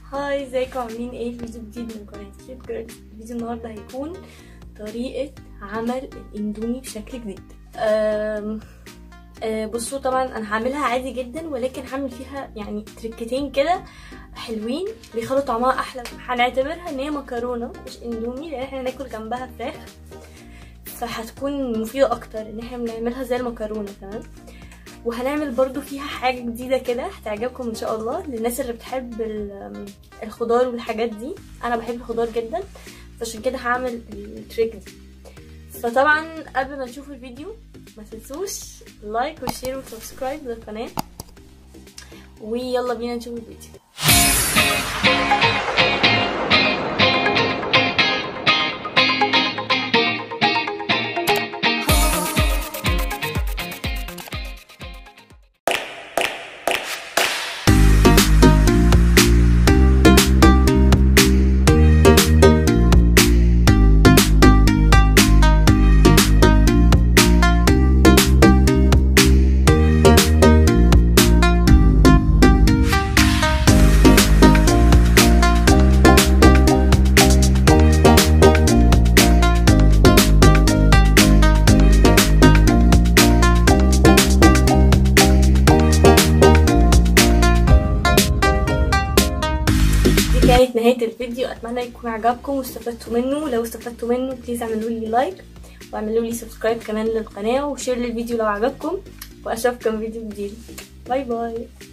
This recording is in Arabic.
هاي، ازيكم؟ عاملين ايه؟ فيديو جديد من قناه كيوت جيرلز. الفيديو النهارده هيكون طريقه عمل الاندومي بشكل جديد. بصوا، طبعا انا هعملها عادي جدا، ولكن هعمل فيها يعني تريكتين كده حلوين بيخلوا طعمها احلى. هنعتبرها ان هي مكرونه مش اندومي، لان احنا هناكل جنبها فراخ، فهتكون مفيده اكتر ان احنا بنعملها زي المكرونه. تمام. وهنعمل برضو فيها حاجة جديدة كده هتعجبكم ان شاء الله للناس اللي بتحب الخضار والحاجات دي. انا بحب الخضار جدا، فعشان كده هعمل التريك دي. فطبعا قبل ما تشوفوا الفيديو ما تنسوش لايك وشير وسبسكرايب للقناة، ويلا بينا نشوف الفيديو. كانت نهاية الفيديو، اتمنى يكون عجبكم واستفدتوا منه. لو استفدتوا منه بليز اعملوا لي لايك واعملوا لي سبسكرايب كمان للقناة وشير للفيديو لو عجبكم، واشوفكم فيديو جديد. باي باي.